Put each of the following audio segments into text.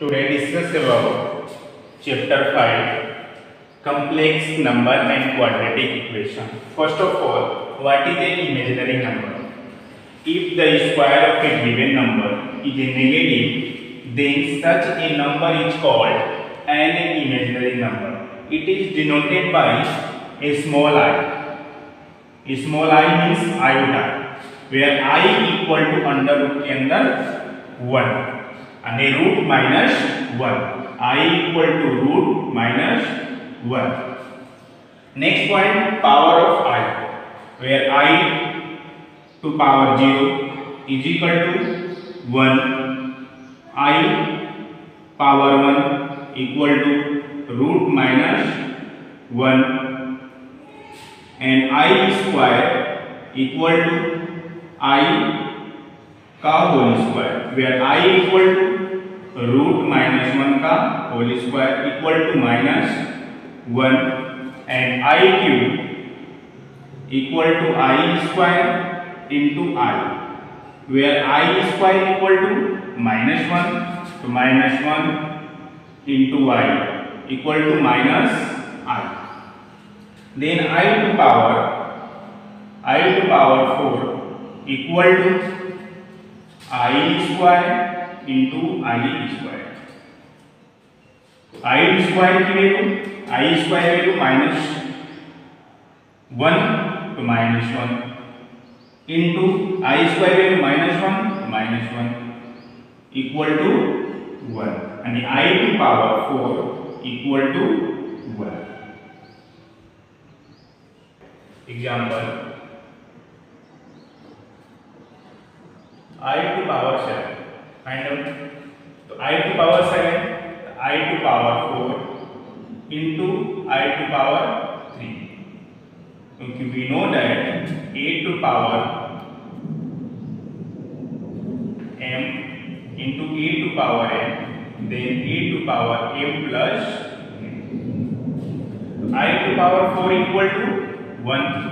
Today discuss about chapter 5 complex number and quadratic equation. First of all, what is an imaginary number? If the square of a given number is a negative, then such a number is called an imaginary number. It is denoted by a small I. A small I means iota, where I equal to under root के अंदर 1 અને root minus 1. I equal to root minus 1. Next point, power of I, where I to power 0 is equal to 1. I power 1 equal to root minus 1. And I square equal to I का whole square, where I equal to root minus 1 का whole square equal to minus 1. and I cube equal to I square into I, where I square equal to minus 1, to minus 1 into I equal to minus I. Then I to power 4 equal to I square into I square. I square की value minus 1 to minus 1 into I square value minus 1 equal to 1 and I to power 4 equal to 1. Example, I to power 7. Find out. So I to power 7, I to power 4 into I to power 3. क्योंकि we know that a to power m into a to power m, then a to power m plus n. I to power 4 equal to 1.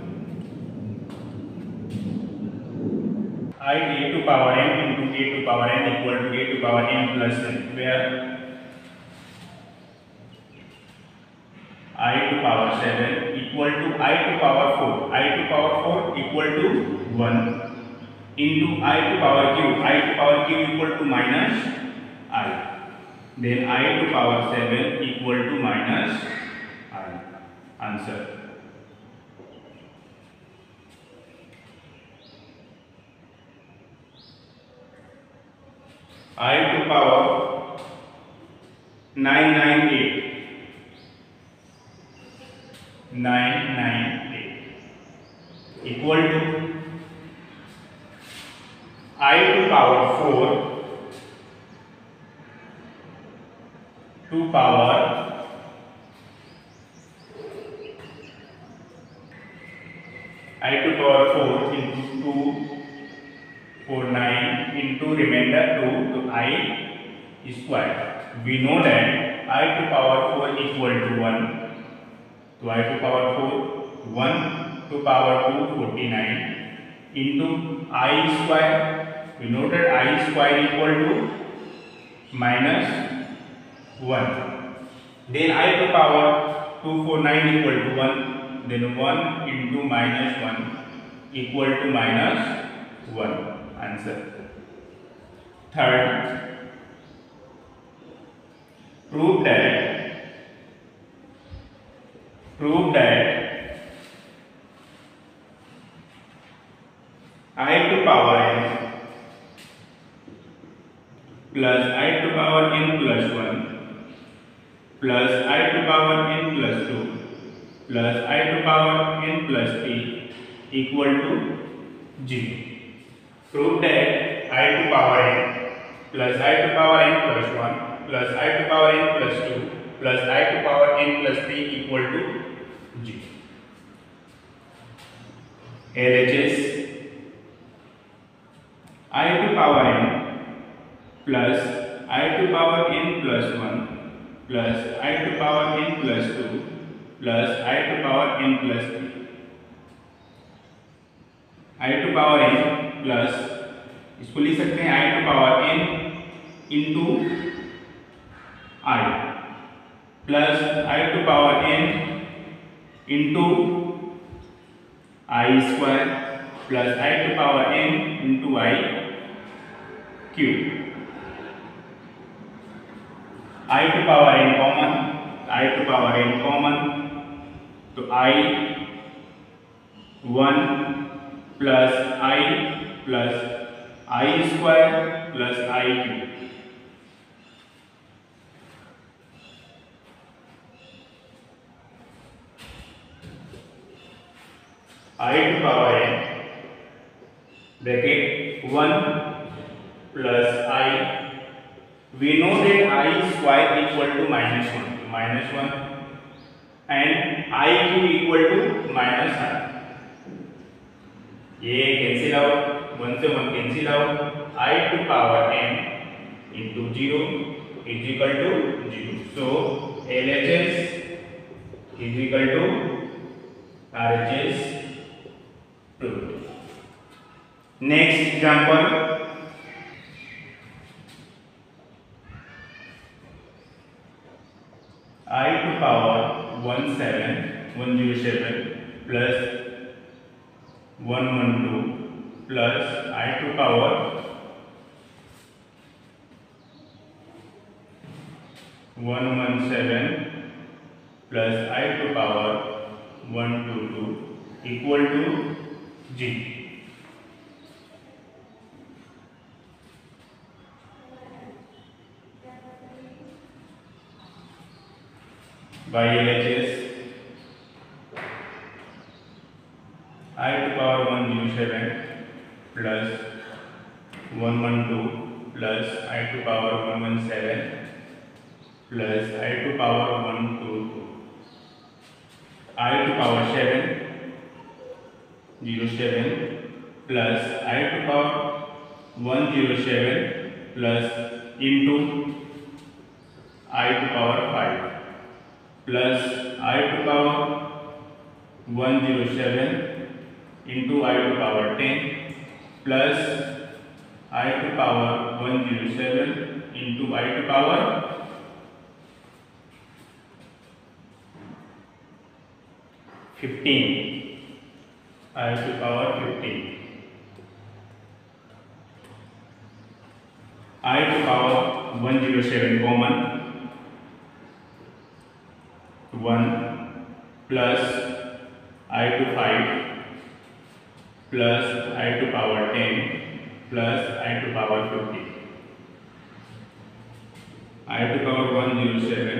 I a to power m into a to power n equal to a to power m plus n, where I to power 7 equal to I to power 4. I to power 4 equal to 1 into I to power cube. I to power cube equal to minus I. Then I to power 7 equal to minus I. Answer. I to power 998 equal to I to power 4 to power I to power 4 into 2 4 9 into remainder 2 to I square. We know that I to power 4 equal to 1. So I to power 4 1 to power 2 49 into I square. We know that I square equal to minus 1. Then I to power 249 equal to 1. Then 1 into minus 1 equal to minus 1. Answer. Third, prove that I to power n plus I to power n plus 1 plus I to power n plus 2 plus I to power n plus 3 equal to 0. Prove that I to power n plus I to power n plus 1 plus I to power n plus 2 plus I to power n plus 3 equal to 0. LHS I to power n plus I to power n plus 1 plus I to power n plus 2 plus I to power n plus 3. I to power n plus, इसको लिख सकते हैं I to power n into I plus I to power n into I square plus I to power n into I cube. I to power n common, I to power n common, तो I 1 plus I square plus I cube. I to power n bracket 1 plus I. We know that I square equal to minus 1 and I cube equal to minus I. ये cancel out, 1 से 1 cancel out. I to power n into 0 is equal to 0. So LHS is equal to RHS. Next example, I to power 107 plus 112 plus I to power 117 plus I to power 122 equal to G. By LHS, I to power 107 plus 112 plus I to power 117 plus I to power 122 I to power 7 07 plus I to power 107 plus into I to power 5 plus I to power 107 into I to power 10 plus I to power 107 into I to power 15. I to power 15. I to power 107 common, 1 plus I to 5 plus I to power 10 plus I to power 15. I to power 107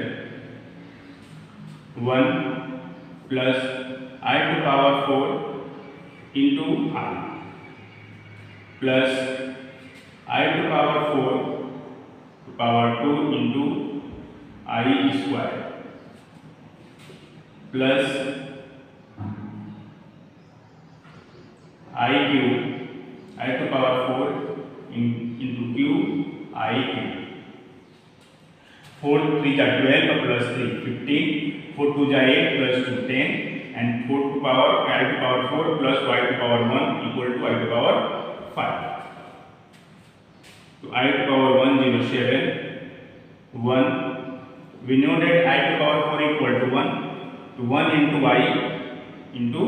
1 plus I to power 4 into I plus I to power 4 to power 2 into I square plus I cube I to power 4 into cube I cube. 4 3 जा 12 plus 3 15, 4 2 जा 8 plus 2 10 and 4 to power I to power 4 plus y to power 1 equal to I to power 5. So I to power 107 1. We know that I to power 4 equal to 1. So 1 into y into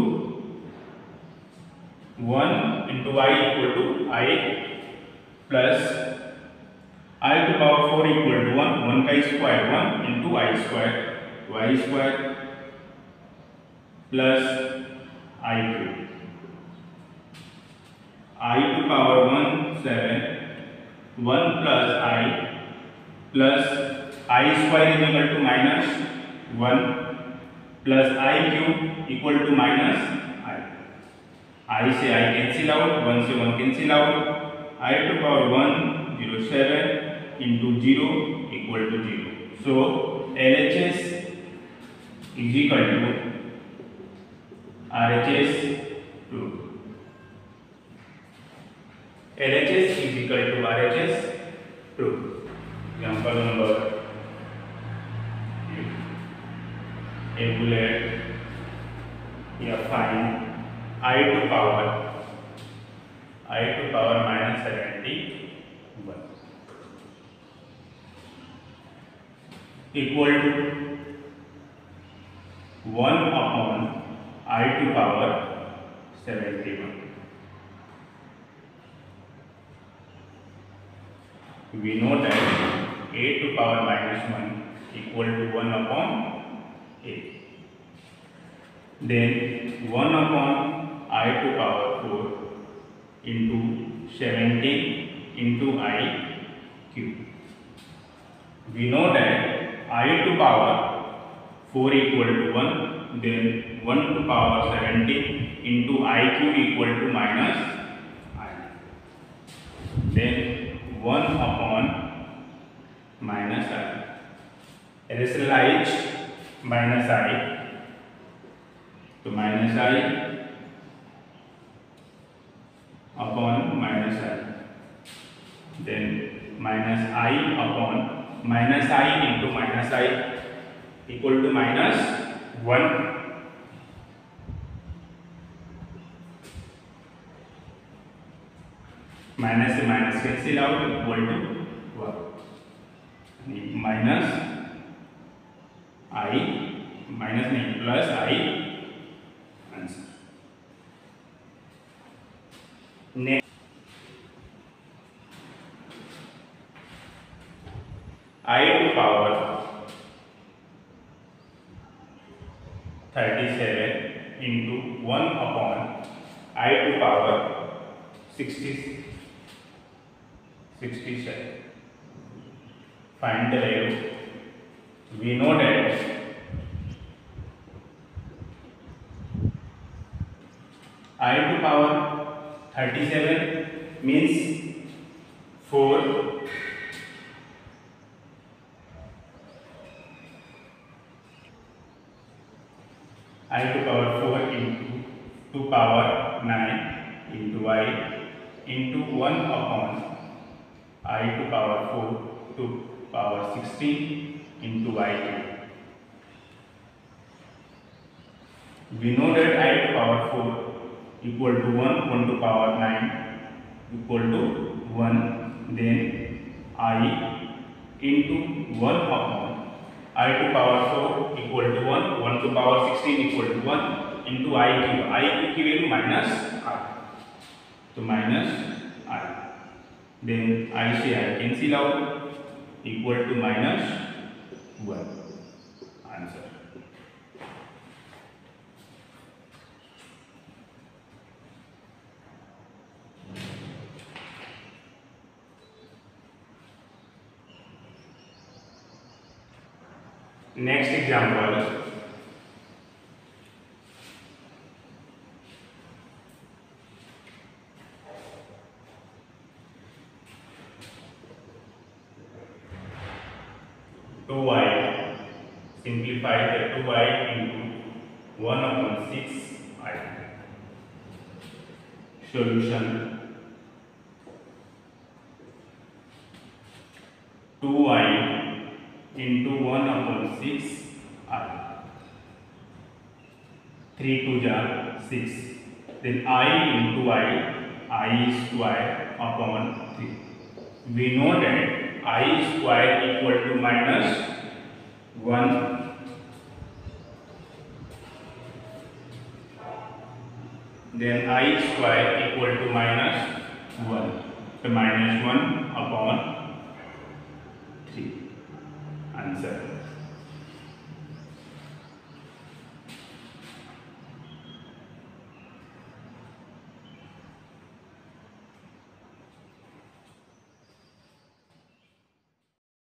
1 into y equal to I plus I to power 4 equal to 1. 1 का square 1 into I square plus I cube. I to power 1 7 1 plus I plus I square is equal to minus 1 plus I cube equal to minus I से I cancel out, 1 से 1 cancel out. I to power 107 into 0 equal to 0. So LHS is equal to RHS 2. LHS is equal to RHS 2. Example number 8. A bullet, find I to power minus 71. equal to 1 upon I to power 71. We know that a to power minus 1 equal to 1 upon a. Then 1 upon I to power 4 into 70 into I cube. We know that I to power 4 equal to 1, then 1 to power 70 into I cube equal to minus I. Then 1 upon minus I. Rationalize minus I to minus I upon minus I. Then minus I upon minus I into minus I equal to minus 1. Minus से minus cancel out equal to 1. Minus I minus नहीं plus I answer. Next I to power 37 into 1 upon I to power 67. Find the value. We know that I to power 37 means 4 I to power 4 into 2 power 9 into I into 1 upon I to power 4 to power 16 into I cube. We know that I to power 4 equal to 1 to power 9 equal to 1, then I into 1 upon I to power 4 equal to 1 to power 16 equal to 1 into I cube. I cube की value minus I, तो minus I. Then I से I cancel out equal to minus 1. Answer. Next example. Two I, simplify the 2I into 1 upon 6I. Solution. 2I into 1 upon 6I. 3 2 6. Then I into I square upon 3. We know that I square equal to minus 1. Then I square equal to minus 1. So minus 1 upon 3. Answer.